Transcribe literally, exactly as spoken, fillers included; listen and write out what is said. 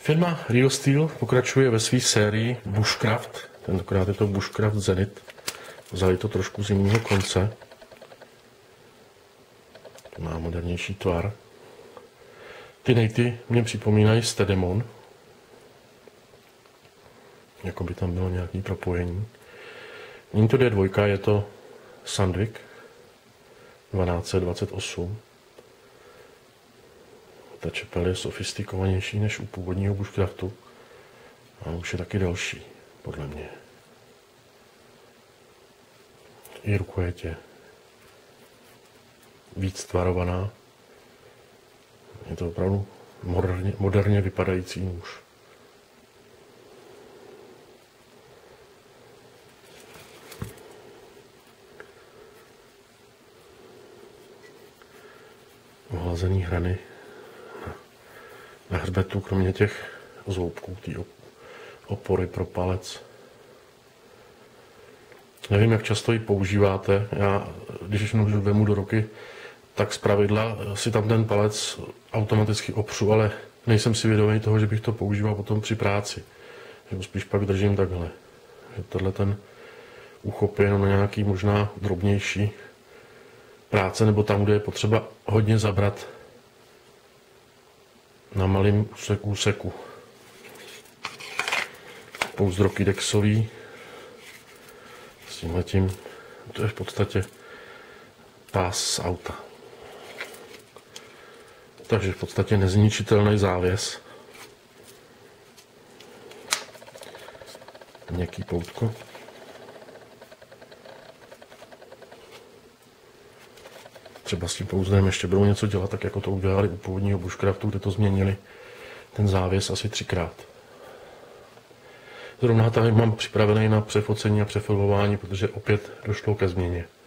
Firma Real Steel pokračuje ve své sérii Bushcraft. Tentokrát je to Bushcraft Zenith. Vzali to trošku z jiného konce. To má modernější tvar. Ty nejty mě připomínají Stedemon. Jako by tam bylo nějaké propojení. Není to D dva, je to Sandvik dvanáct dvacet osm. Ta čepel je sofistikovanější než u původního Bushcraftu. A už je taky delší, podle mě. I rukojetě víc tvarovaná. Je to opravdu moderně, moderně vypadající nůž. Ohlazený hrany na, na hřbetu, kromě těch zoubků, té opory pro palec. Nevím, jak často ji používáte. Já, když nůž vemu do ruky, tak zpravidla si tam ten palec automaticky opřu, ale nejsem si vědomý toho, že bych to používal potom při práci. Že spíš pak držím takhle. Že tenhle ten uchop je jenom na nějaký možná drobnější práce, nebo tam, kde je potřeba hodně zabrat na malém úseku. úseku. Pouzdroky dexový. S tímhletím, to je v podstatě pás z auta. Takže v podstatě nezničitelný závěs. Měkký poutko. Třeba s tím pouzdrem ještě budou něco dělat, tak jako to udělali u původního Bushcraftu, kde to změnili ten závěs asi třikrát. Zrovna tady mám připravený na přefocení a přefilování, protože opět došlo ke změně.